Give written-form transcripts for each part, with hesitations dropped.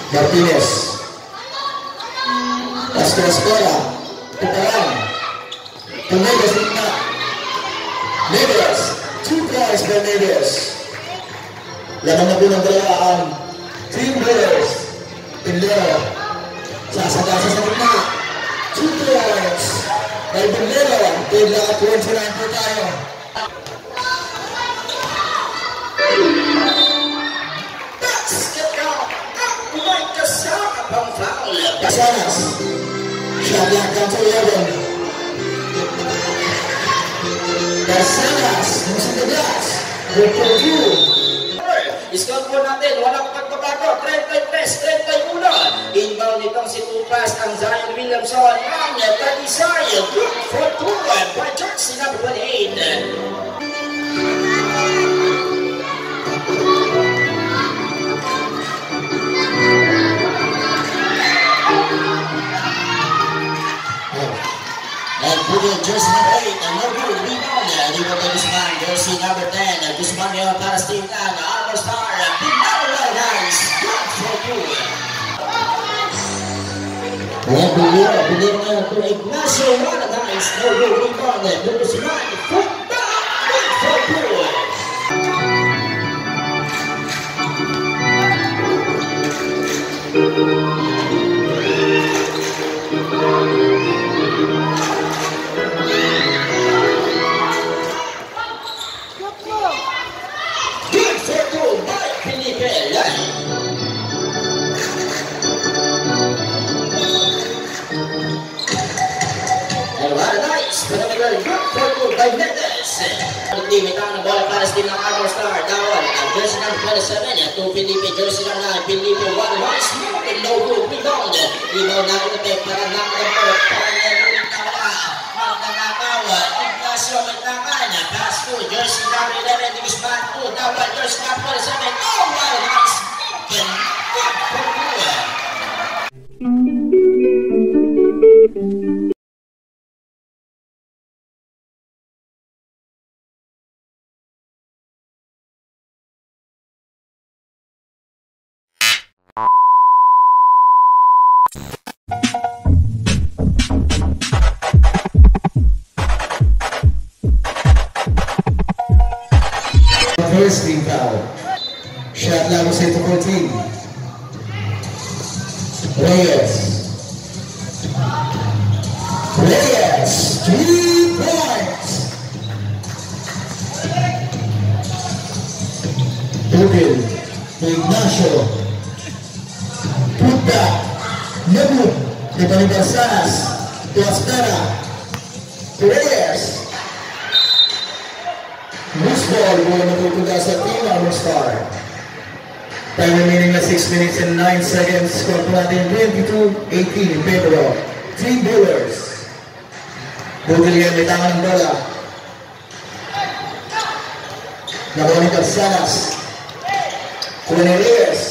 Martinez. Escola. Tukaran. Neves na. Neves. 2 points by Neves. Laman na po ng dalawa ang Team Billers. Pinlero. Sasagasa sa gitna. 2 points by Pinlero. Bigla ka 29 po tayo. Sanas. Shot lock down to 11. Sanas. Musik the glass. Good for you. Scout po natin, walang pagbabago, 33-31. Inbound nitong si Tupas, ang Zion Williamson, ang Talisay, good for 2 by jersey number 28. And putting jersey number 8, and no good, rebound. Di ba tayo Guzman, jersey number 10. Guzman ngayon para sa team lang. Armor Star, big number 9, guys. Good for good. And Pilero ngayon to Ignacio Mananais. No good, rebound. Guzman, foot back, good for good. By Mendes. Limitahan na bola para sa team ng Armor Star. Dawal ang jersey number 27. Ito Felipe, jersey number 9. Felipe, one nice move and no good. Rebound. Rebound na ito para nakakapot. Para nyaruling kawa. Magdangakaw. Ignacio Magdangan. Pass to jersey number 11. Guzman to Dawal, jersey number 27. Oh, what a nice move and good for good. First team foul. Shot level set to 14. Reyes. 3 points. Tugil. Ignacio. Put back. Nebu. Dibalik Sanas. Tuastera. Reyes. Loose ball, bola matutuga sa team Armor Star. Time remaining na 6 minutes and 9 seconds. Score po natin 22-18 in favor of Team Billers. Bugilian may tangan ng bola. Nakuha ni Sanas. Kuha ni Reyes.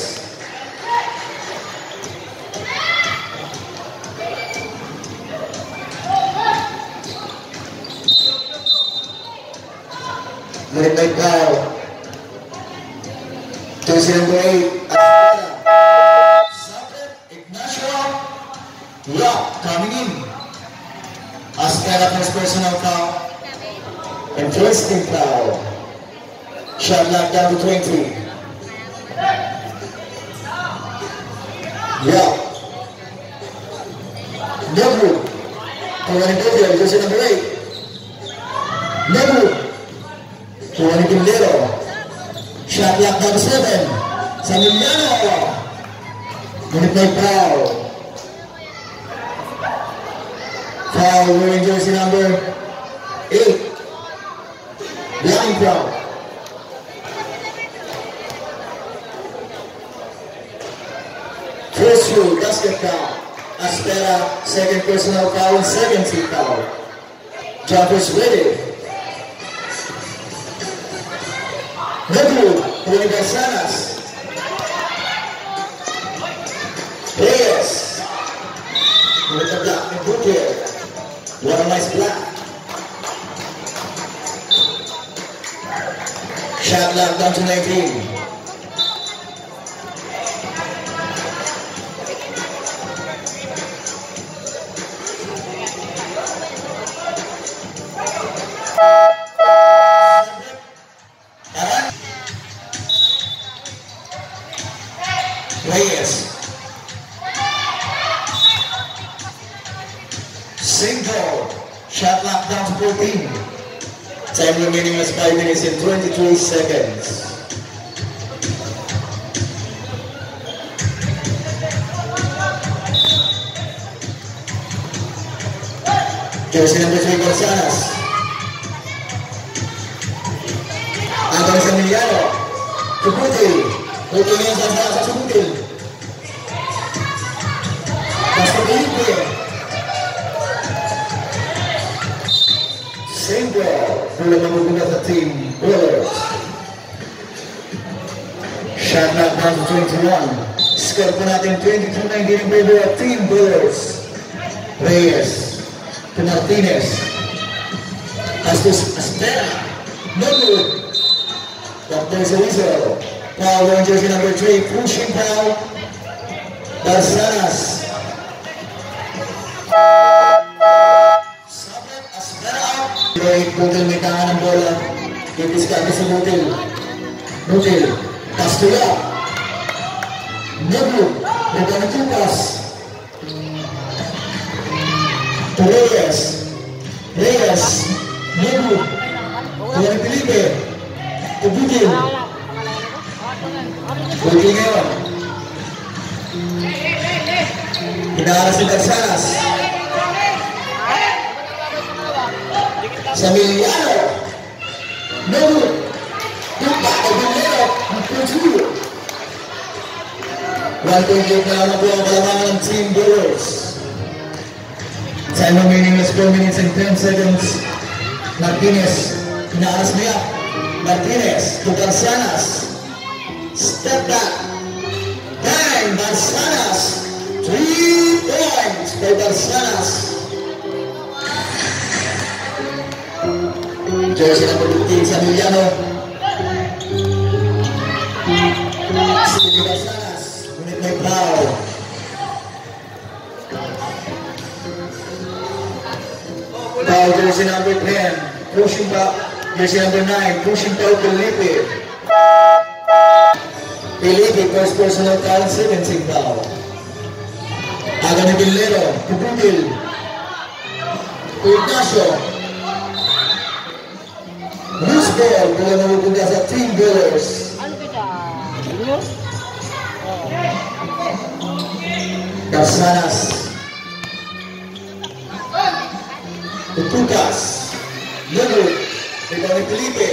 Ngunit foul. Jersey number 8. Ignacio. Lock coming in. Aspera first personal foul. And first team foul. Shot lock down to 20. Yeah. Nebu. Kawalan ko dyan. Jersey number 8. Nebu. Kuha ni Pinlero. Shot lock down to 7. Samiliano. Ngunit may foul. Foul wearing jersey number 8. Blind foul. First rule, basket foul. Aspera, second personal foul and second team foul. Jumpers ready. Nebu, Oliver Sanas. Reyes. With the block, Nebu. What a nice block. Shot lock down to 19. Shot clock down to 14. Time remaining is 5 minutes and 23 seconds. Jersey number 3, Garzanas. Anthony Samiliano. Tubutil. Tubutil ngayon sa Tubutil. Basta Felipe. Same ball. Pula mamuguna sa team Willers. Shot knock down to 21. Score po natin 22-19 in favor of team Willers. Reyes. To Martinez. Astos Aspera. No good. Dr. Zelizo. Foul on jersey number 3. Pushing foul. Barsanas. Sabit Aspera. Butil may tangan ng bola. Ipiskante sa Butil. Butil. Castilla. No good. Nagkanatupas. To Reyes. Reyes. No good. Tuhan Felipe. To Butil. Butil ngayon. Pinaaras ni Garzanas. Samiliano. No good. Tupa o Bilero. Ang Putulo. 1.8 na lang po ang kalamangan ng Team Brewers. Time remaining is 4 minutes and 10 seconds. Martinez. Pinaaras niya. Martinez to Garzanas. Step back. Bang! Garzanas. 3 points for Garzanas. Jersey number 15, Samiliano. Sige Garzanas. Ngunit may foul. Foul jersey number 10. Pushing back. Jersey number 9. Pushing foul Felipe. Felipe, first personal foul, 17 foul. Aga ni Bilero, Puputil. Ignacio. Loose ball, bola na pupunta sa Team Brewers. Garzanas. Tutukas. Lugo. Ito ni Felipe.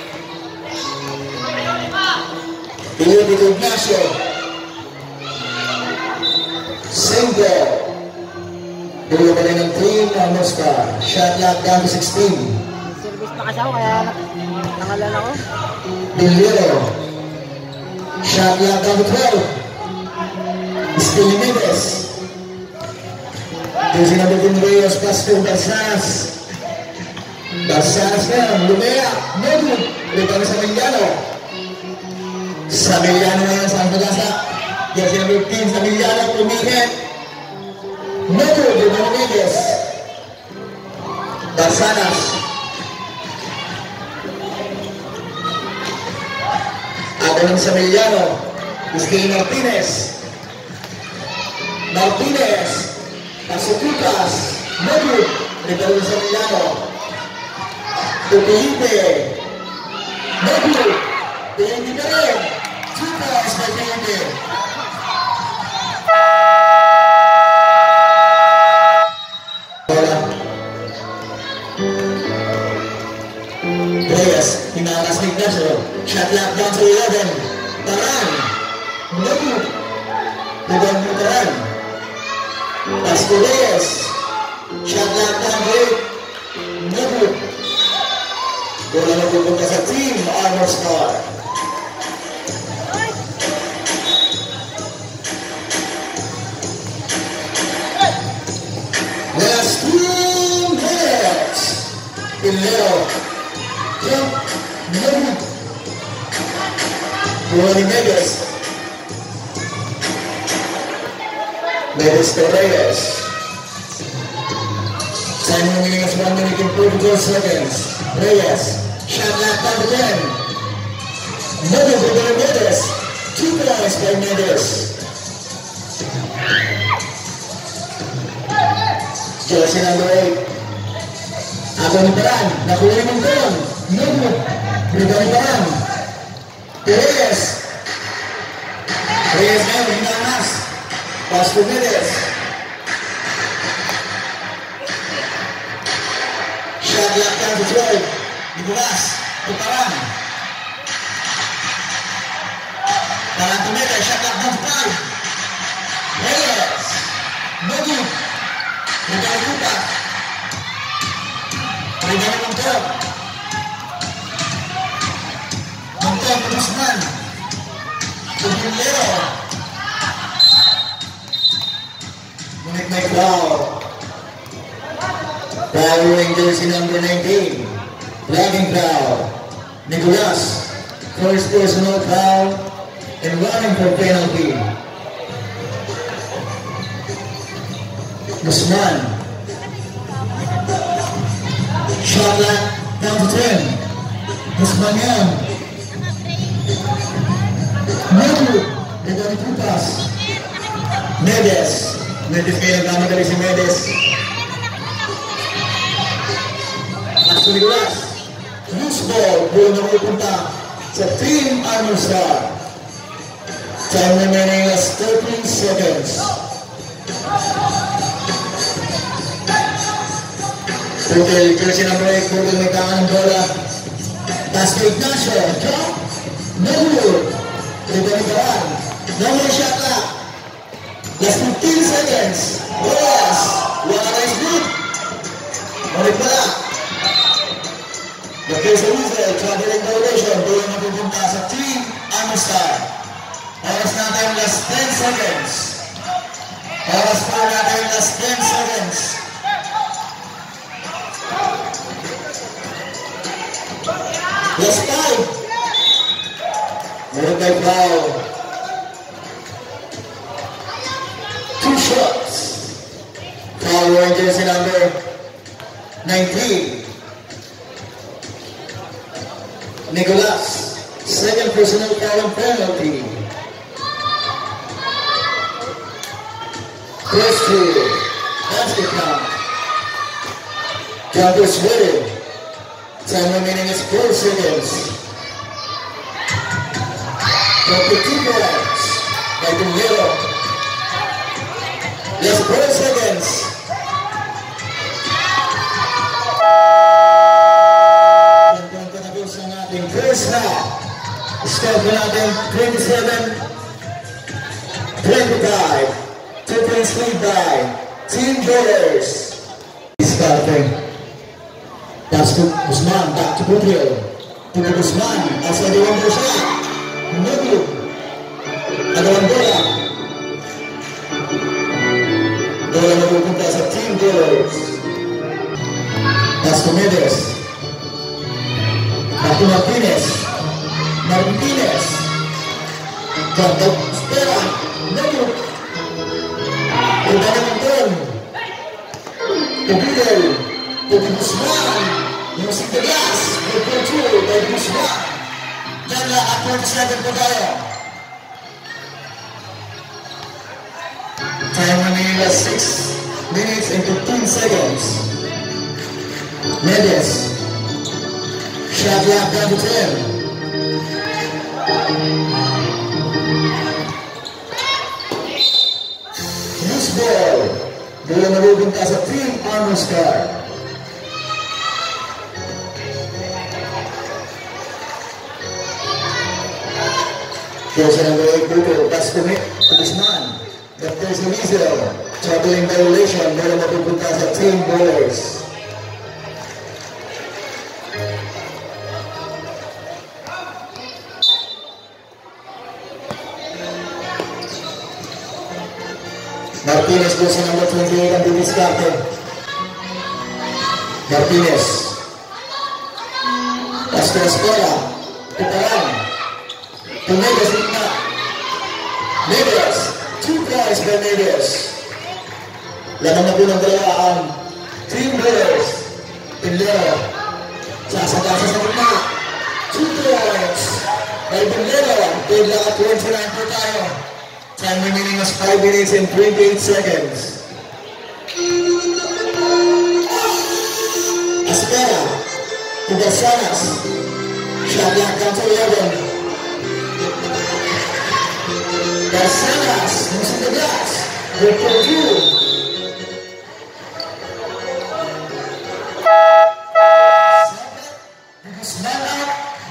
Felipe to Ignacio. Same ball. Bola pa rin ng Team Mosca. Shot clock down to 16. Service pa kasi ako kaya nangalala ko. Bilero. Shot clock down to 12. Still Mendes. Jersey number 10 Reyes pass to Garzanas. Garzanas ngayon. Lumea. No good. Ulit kami sa Samiliano. Samiliano ngayon sa Antagasa. Jersey number 15 Samiliano. Tumingin. No good. Ulit Mendes. Garzanas. Ako ng Samiliano. Still Martinez. Martinez. Pasukutas. No good. Ulit ng Samiliano. To Felipe. No good. Felipe na rin. 2 points by Felipe. Reyes. Hinaras ni Ignacio. Shot lock down to 11. Taran. No good. Tugan mo Taran. Pass to Reyes. Shot lock down to 8. No good. Bola na pupunta sa Team Armor Star. Last 2 minutes. Bilero. Jump. No good. Bola ni Mendes. Mendes to Reyes. Time remaining is 1 minute and 44 seconds. Reyes. Shot lock down to 10. No good for Mendes. 2 points by Mendes. Jersey number 8. Ako ni Paran, nakuha yung tulong. Nubo, Briga ni Paran. Reyes. Reyes ngayon, hinamas. Pass to Medes. Shot lock down to 12. Nicolas, to Paran. Paran to Medes, shot lock down to 5. Reyes. Nubo. Briga ni Paran. Briga ni Monton. Monton to Guzman. To Pinlero. Ngunit may foul. Following jersey number 19. Flagging foul. Nicolas. First personal foul. And running for penalty. Guzman. Shot clock down to 10. Guzman yan. Nubo. Briga ni Pupas. Medes. Medes kayo nagmamadali si Medes. Pass to Nicolas. Loose ball. Buo na pupunta sa Team Armor Star. Time remaining is 13 seconds. Total jersey number 8. Total may tangan ng bola. Pass to Ignacio. Drop. Nubo. Briga ni Paran. No more shot clock. Last 15 seconds. Yes. Wala is good. Balik pala. The case of Israel, traveling violation. Doon na pupunta sa Team Armor Star. Oras natin last 10 seconds. Oras po natin last 10 seconds. Last 5. Meron tayo foul. 2 shots. Foul wearing jersey number 19. Nicolas. Second personal foul and penalty. First two. Basket count. Jumper sweated. Time remaining is 4 seconds. Up to 2 points. By Pinlero. Just 4 seconds. Hanggang katapos ang ating first half. Score po natin 27-25. 2 points lead by Team Bowlers. Starting. Pass to Guzman. Back to Butril. To Guzman. As a one more shot. Nubo. Agawang bola. Bola na pupunta sa Team Bowlers. Pass to Medes. Back to Martinez. Martinez. Contact. Espera. Nubo. Briga ni Monton. To Butril. To Guzman. Using the glass. Good control by Guzman. Yan na at 27 po tayo. Time remaining last 6 minutes and 15 seconds. Medes. Shot clock down to 10. Loose ball. Bola na pupunta sa Team Armor Star. Jersey number 8 Butril. Pass to Guzman. But there's a Weasel. Traveling violation. Bola na pupunta sa Team Bowlers. Martinez goes sa number 28 ang didiskarte. Martinez. Pass to Escola. Paran. To Medes. Medes. 2 points by Medes. Lamang na po ng dalawa ang Team Bowlers. Pinlero. Sasagasa sa gitna. 2 points by Pinlero. Good luck at 29 po tayo. Time remaining was 5 minutes and 28 seconds. Aspera to Garcianas. Shot block down to 11. Garcianas using the glass. Good for you. Smell up.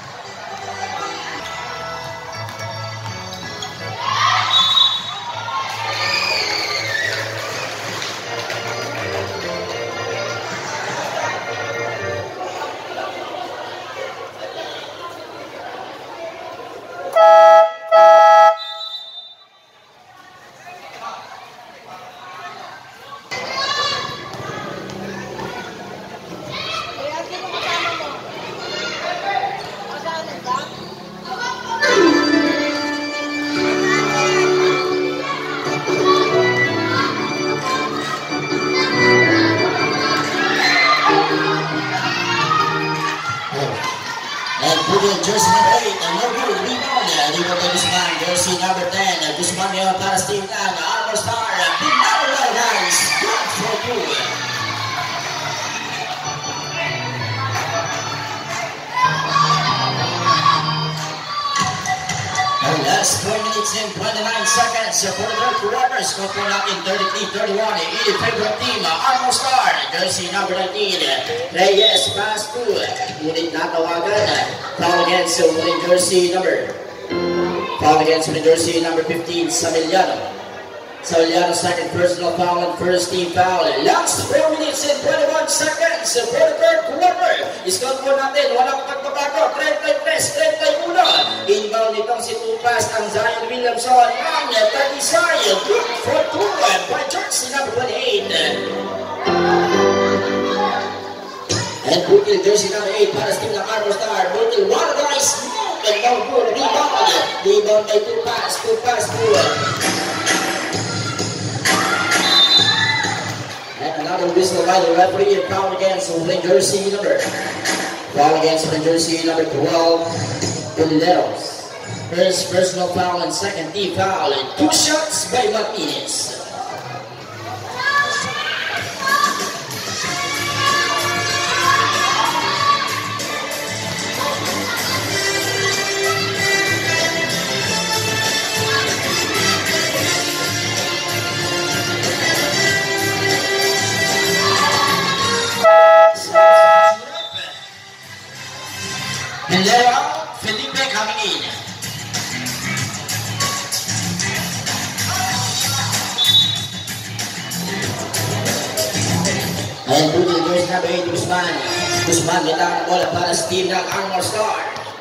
Jersey number 8, and no good rebound. Rebound by Guzman. Jersey number 10, Guzman ngayon para sa team ng Armor Star. Pinawala guys. Good for good. Last 4 minutes and 29 seconds for the third quarter. Score po natin 33-31 in favor of team Armor Star. Jersey number 19, Reyes pass to. Ngunit natawagan. Foul against winning jersey number 15, Samiliano. Samiliano second personal foul and first team foul. Last 4 minutes and 21 seconds for the third quarter. Score po natin, walang pagbabago. 33-31. Inbound nitong si Tupas ang Zion Williamson ng Taglisay. Good for 2 by jersey number 28. And Bukil jersey number 8 para sa team ng Armor Star. Bukil, one nice move and no good rebound. Rebound by Tupas. And another whistle by the referee and foul against winning jersey number 12, Pileros. First personal foul and second team foul. And 2 shots by Martinez. Pilero, Felipe coming in. And Bukil jersey number 8, Guzman. Guzman nitang ang bola para sa team ng Armor Star.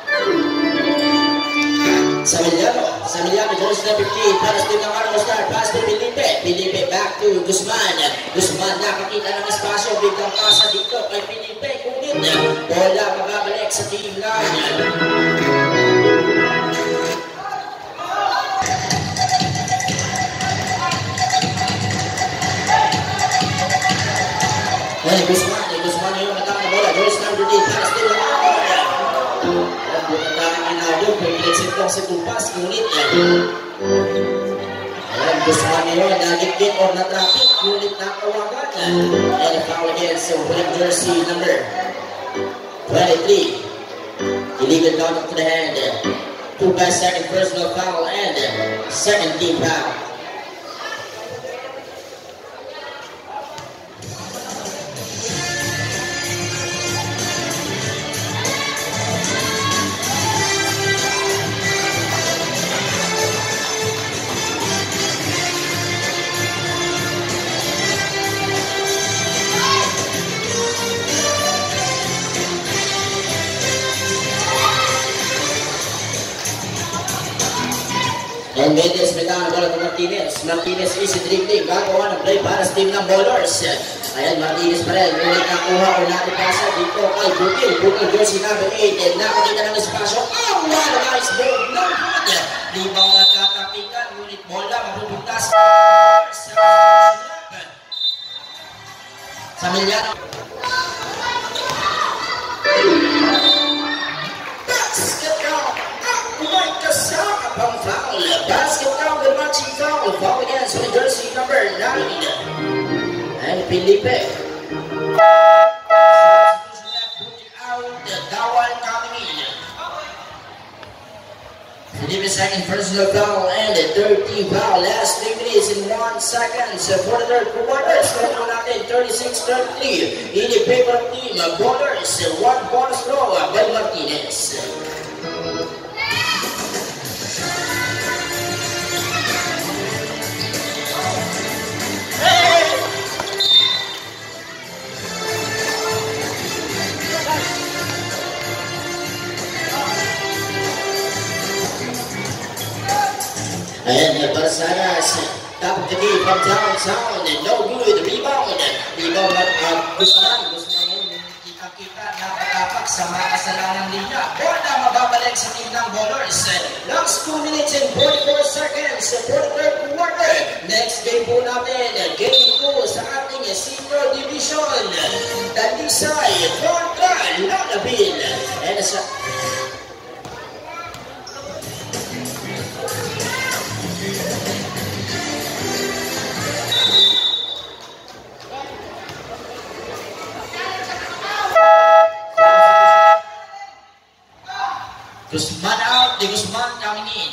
Samiliano jersey number 15 para sa team ng Armor Star. Pass to Felipe. Felipe back to Guzman. Guzman nakakita ng espasyo. Biglang pasa dito kay Felipe. Kunit. Bola mababalik sa team ng Guzman yung matang na bola. Jersey number 8 para sa team ng Armor. Pinagsit lang si Tupas, ngunit Guzman ngayon, nagigit or na-traffic, ngunit nakawagan. And foul against winning jersey number 23. Illegal contact to the hand. Tupas second personal foul and second team foul. And Mendes metang ang bola ng Martinez. Martinez easy dribbling. Gagawa ng play para sa team ng Ballers. Ayan, Martinez pa rin. Ngunit nakuha o natipasa dito kay Bukil. Bukil jersey number 8. And nakakita ng espasyo. Oh, what a nice move. No good. Libang natatapikan. Ngunit bola mapupunta sa Samiliano. Basket count and matching foul. Foul against the jersey number 9. And Felipe. second personal foul and a 13 foul. Last 3 minutes and 1 second for the third quarter. Score natin 36-33 in the favor of team Ballers. 1 bonus throw by Martinez. And Barsanas, top of the game from downtown, no good, rebound at Guzman yun, kita-kita, napatapak sa mga kasalanang linya. Bola mababalik sa team ng Ballers. Last 2 minutes and 44 seconds for the third quarter. Next game po natin, game 2 sa ating senior division. Talisay kontra Lalabil. And sa Guzman out, the Guzman coming in.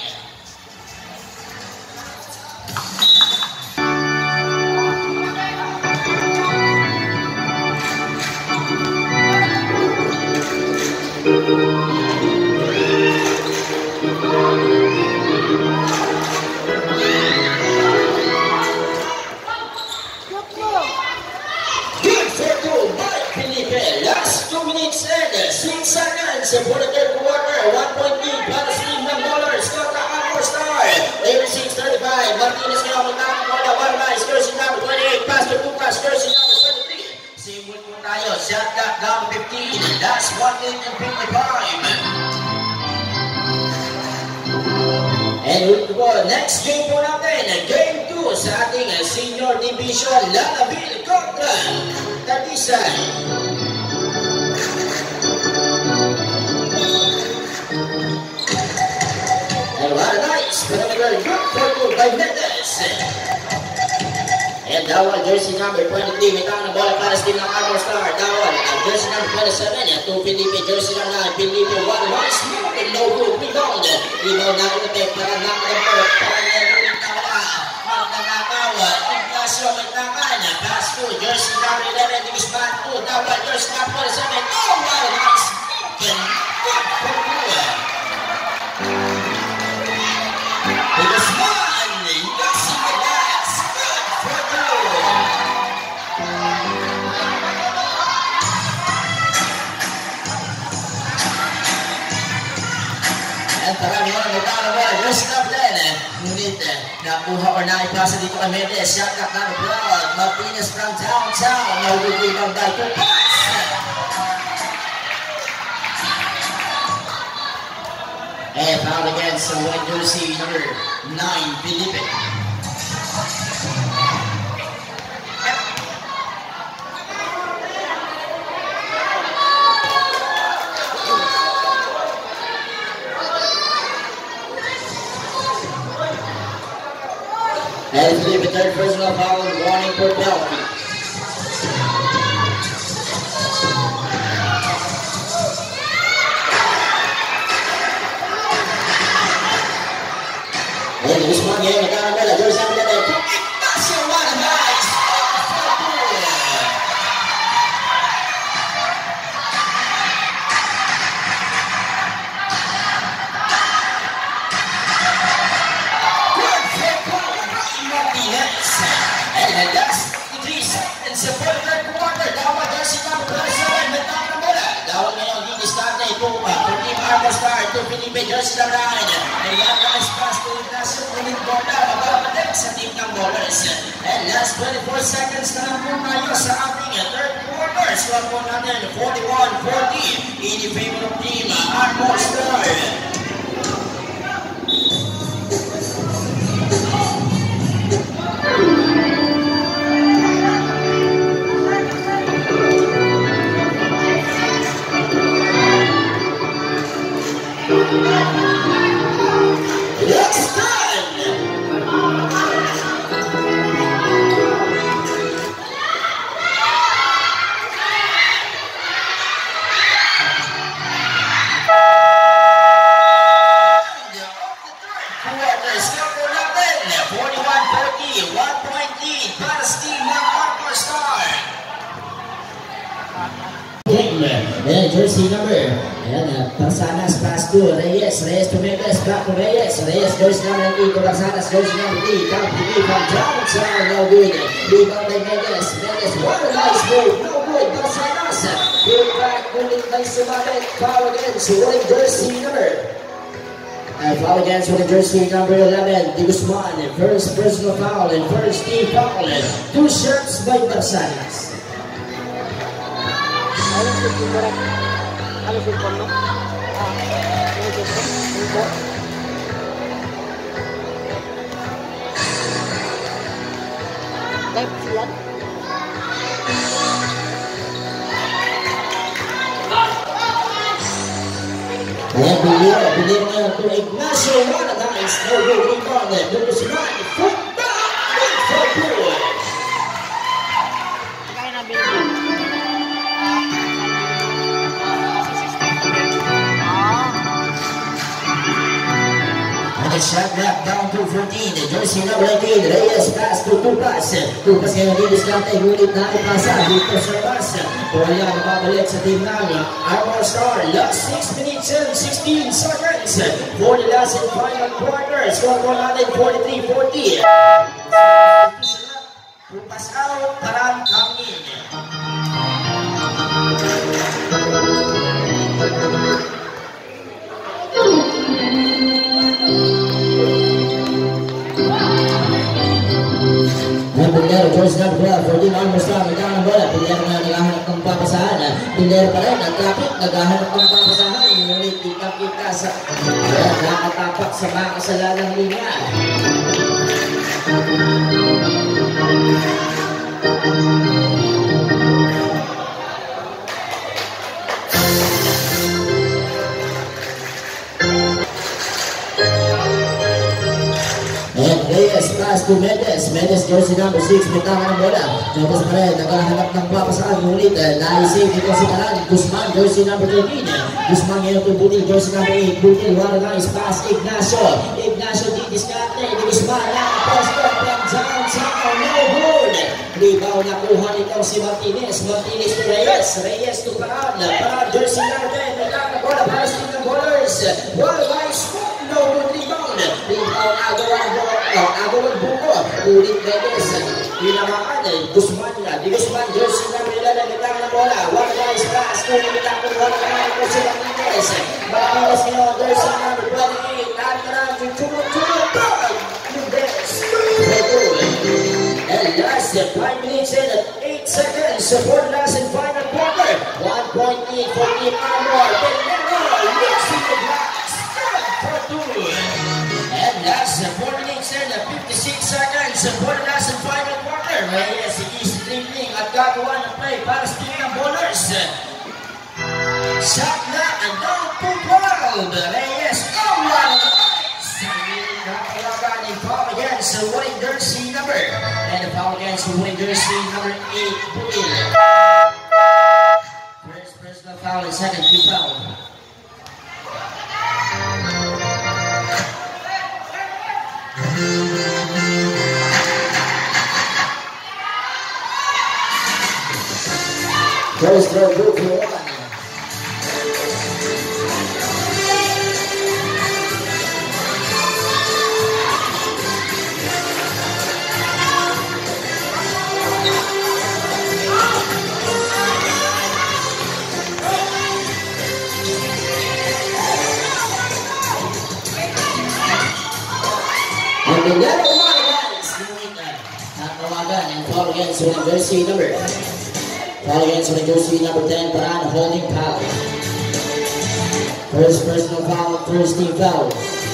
Good for goal by Felipe. Last 2 minutes and 6 seconds for the third quarter. 1 point lead para sa team ng Ballers. Kota Armor Star. 36-35. Martinez ngayon magkakang bola. Barba. Jersey number 28. Pass to Lucas. Jersey number 23. Simul po tayo. Shot clock down 15. That's 1 minute and 55. And we'll go. Next game po natin. Game 2 sa ating senior division. Lalabil kontra Talisay. And what a nice, phenomenal good for goal by Mendes. And Dawal, jersey number 23, may tawag na bola para sa team ng Armor Star. Dawal, jersey number 27, 2 Felipe, jersey number 9, Felipe, 1 smooth and no good, rebound. Rebound na inatake para nakakapot, para meron tawa. Magdanakawa, Ignacio may tangan, pass to jersey number 11, Guzman 2, Dawal, jersey number 27, oh, what a nice good for goal. Guzman, using the glass, good for goal. And parang mga nagkakawa, just up then, ngunit nakuha or naipasa dito kay Mendes, shot clock na abroad, Martinez from downtown, nahugugay ng dahil pass. And foul against white jersey number 9, Felipe. And Felipe, third personal foul, warning for penalty. And Guzman ngayon, nagkakamela, jersey number 11, Ignacio, what a nice Martinez. And that's 3 seconds for the third quarter. Dawal, jersey number 27, nagkakamela ng bola. Dawal ngayon, di-discarte ito for team Armor Star, to Felipe, jersey number 9. And that nice pass to Ignacio, ulit bola, mababalik sa team ng Ballers. And last 24 seconds na lang po tayo sa ating third quarter. Score po natin 41-40 in the favor of team Armor Star. It's done! Ayan, jersey number. Ayan, Barsanas pass to Reyes. Reyes to Mendes. Back to Reyes. Reyes, jersey number 8 to Barsanas. Jersey number 3. Count to me from downtown. No good. Rebound by Mendes. Mendes, what a nice move. No good. Barsanas. Good back. Moving by Sumadet. Foul against wearing jersey number. And foul against with the jersey number 11, Di Guzman. First personal foul and first team foul. 2 shots by Barsanas. Ano sipon mo? Type siyan. Ayan, biliro ngayon to Ignacio Managais. No good rebound. Di Guzman, foot back for good. Kaya na bilhin. And the shot clock down to 14. Jersey number 19. Reyes pass to Tupas. Tupas ngayon din diskarte. Ngunit na ipasa. Dito sa pass. Bola mababalik sa team ng Armor Star. Last 6 minutes and 16 seconds. For the last and final quarter. Score po natin 43-40. Tupas out. Parang coming. Pindero, George number 12, 14 Armor Star, magkakaroon ng bola. Pindero na naghahanap ng papasahan. Pindero pa rin, nagkapit, naghahanap ng papasahan. Ngunit kita sa nakatapak sa mga kasalanan linya. Reyes pass to Mendes. Mendes jersey number 6. Bintang ng bola. Mendes pa rin. Naghahanap ng papasaan. Ngunit naisave dito si Taran. Guzman jersey number 13. Guzman ngayon to Butil jersey number 8. Butil nice pass. Ignacio. Ignacio didiskarte. Guzman lang. Post up from downtown. No good. Rebound nakuha nito si Martinez. Martinez to Reyes. Reyes to Parad. Parad jersey number 10. Bintang ng bola. Para sa team ng bowlers. One by spot. No good rebound. Rebound agawan buko. Ulit Mendes. Pinamaan. Guzman na. Di Guzman jersey number 11. Bintang ng bola. One nice pass. Kung bintang ng bola naman ito si Martinez. Martinez ngayon. Jersey number 28. Natara. Tumutulog. Mendes. And last 5 minutes and 8 seconds for the last and final quarter. 1 point lead for Team Armor. Pindero looks in the glass. For 2. And last 4 minutes and 56 seconds for the last and final quarter. Reyes is dribbling at gagawa ng play para sa team ng bowlers. Shot na and down to 12. Reyes. Oh, what a nice! Nakalaban and foul against winning jersey number. And a foul against winning jersey number 8. Butil. First personal foul and second team foul. First throw good for 1. And the other one guys, tatawagan and foul against winning jersey number. Foul against winning jersey number 10, Paran holding foul. First personal foul, first team foul.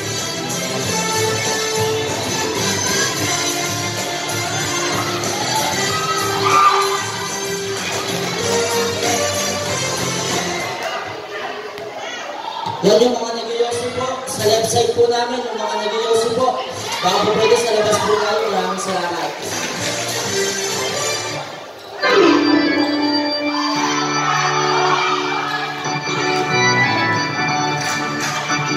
Yan yung mga nag-iyosi po. Sa left side po namin, yung mga nag-iyosi po. Baka po pwede sa labas po tayo. Maraming salamat.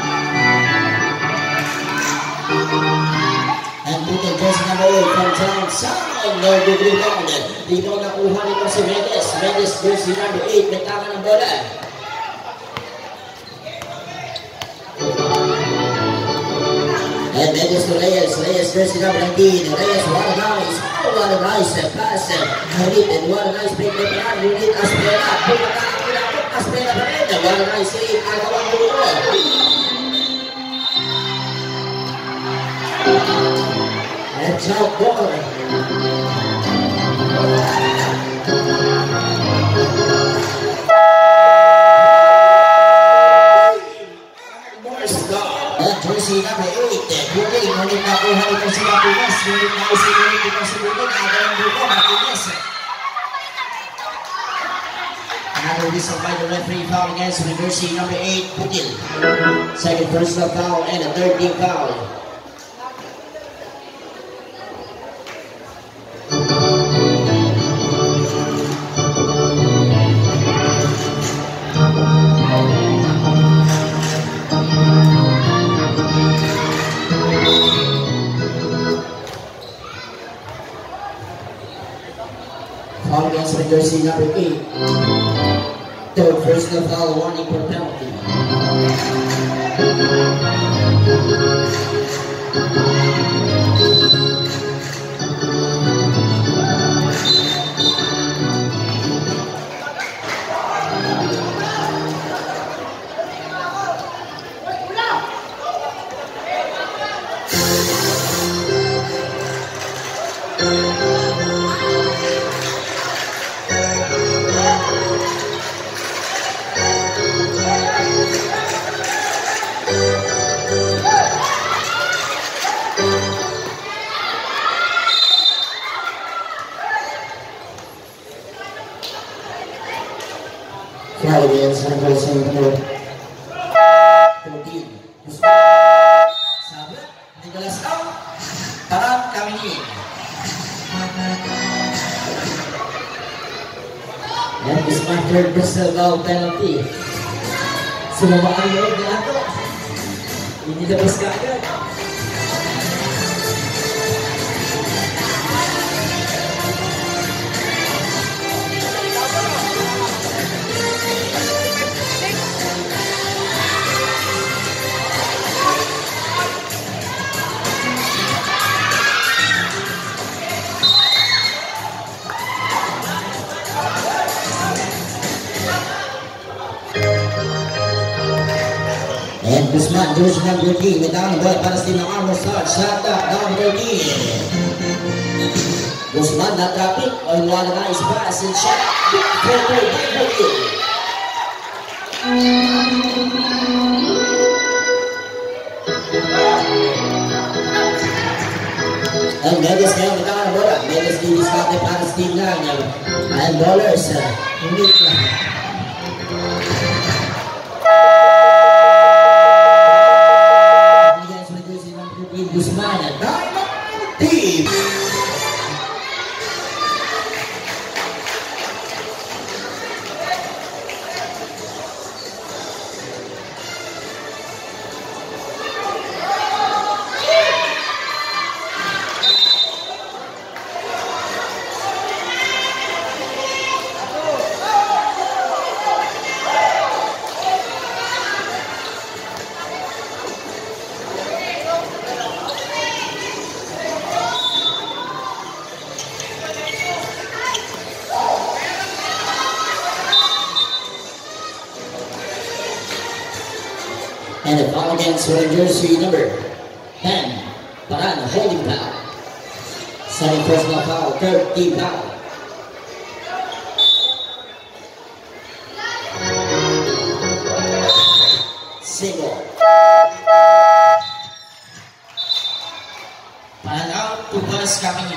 And Butil jersey number 8 from sound. No good rebound. Di mo nakuha nito si Mendes. Mendes jersey number 8. May tama ng bola. And Mendes to Reyes. Reyes jersey number 19. Reyes, what a nice. Oh, what a nice pass. Harit and what a nice break. Unit Asprena. Asprena pa rin. What a nice save. Agawang bulo. And jump ball. Jersey number 8, Buking, ngunit nakuha ito si Martinez, ngunit nausin ito si Buking, aga yung buko, Martinez. Another whistle by the referee, foul against the jersey number 8, Buking. Second personal foul and a third team foul. Foul against the jersey number 8. Third personal foul, warning for penalty. Foul against the jersey number 14. Sabit, Nicolas out. Parang kami ni. Yan is my third personal foul penalty. Sumama ang loob na ito. Inilabas ka agad. And Guzman, jersey number 13, may down the ball para sa team ng Armor Stars. Shot up, down 13. Guzman, not traffic, on one nice pass and shot. And Mendes ngayon, may down the ball. Mendes didiskarte para sa team ng and Ballers. Unique na. Guzman at Diamond Team. And the foul against jersey number 10, Paran, holding foul. Second personal foul, third team foul. Single. Paran out to Paras Camino.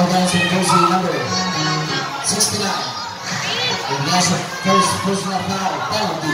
against jersey number 69. And that's the first personal foul penalty.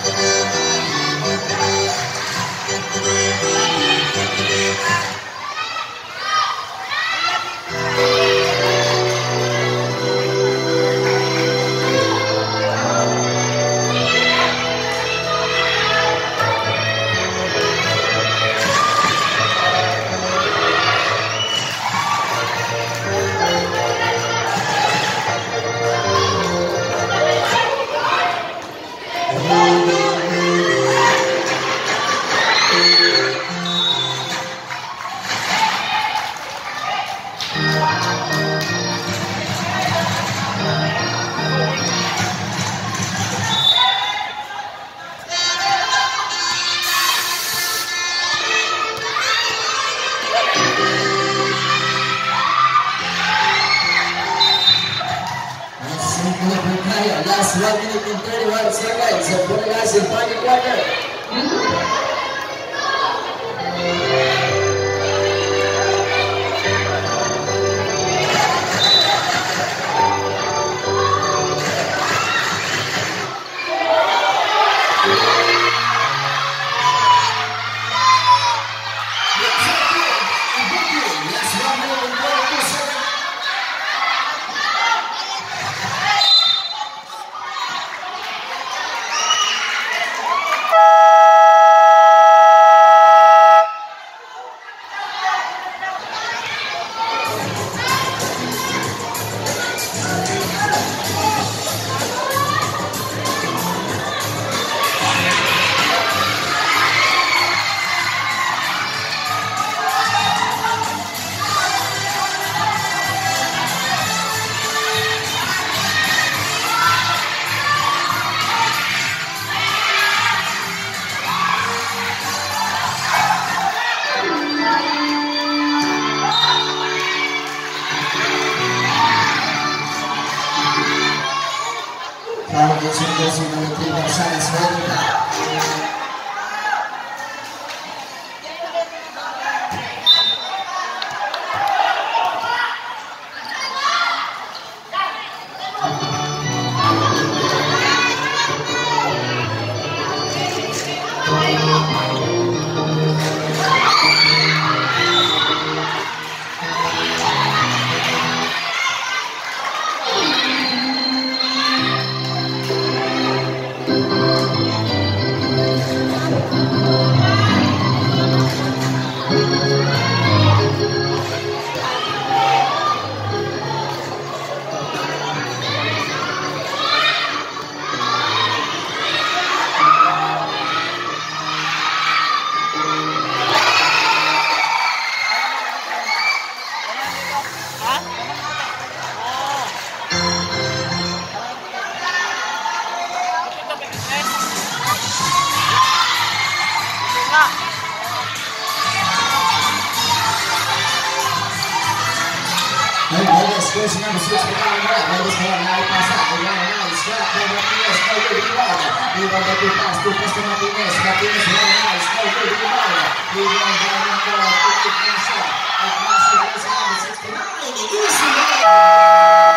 Last 1 minute and 31 seconds of Bonilas in final quarter. Jersey number 3 Gonzalez holding back. Jersey number 6 behind that. Ladies for naipasa. Nice shot by Martinez. No good rebound. Rebound by Tupas. Tupas to Martinez. Martinez nice. No good rebound. Rebound by number 50 Nasa. At Nasa Jersey number 69. Easy rebound.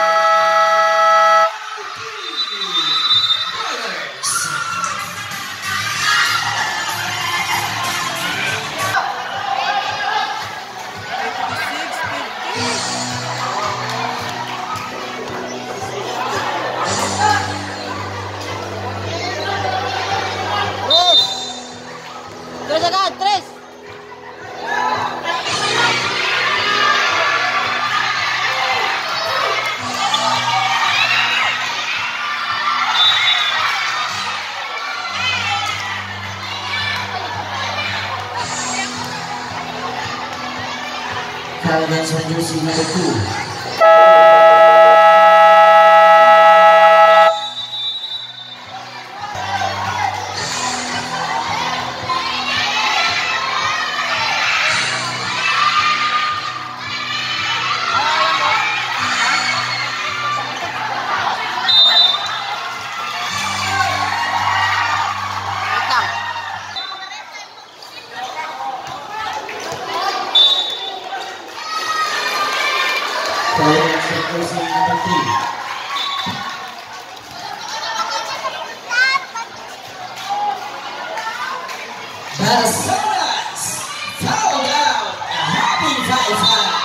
Against jersey number 2. Azoras fouled out. A happy 5 fouls.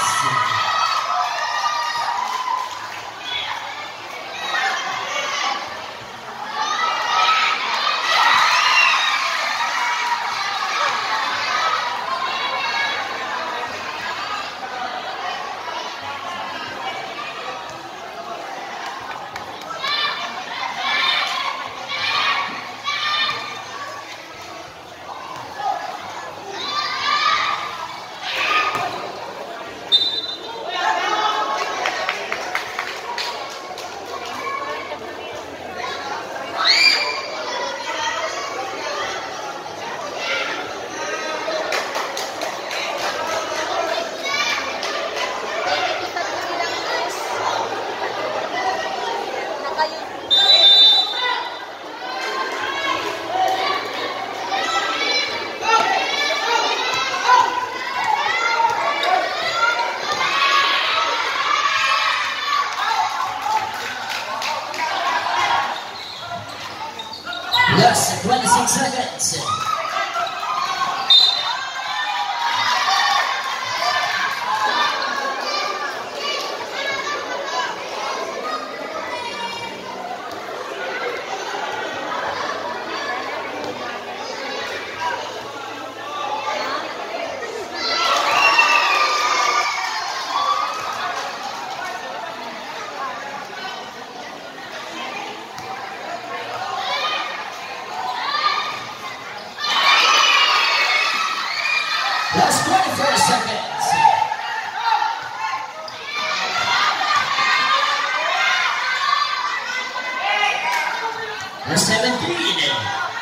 Last 26 seconds. Last 24 seconds. Last 17.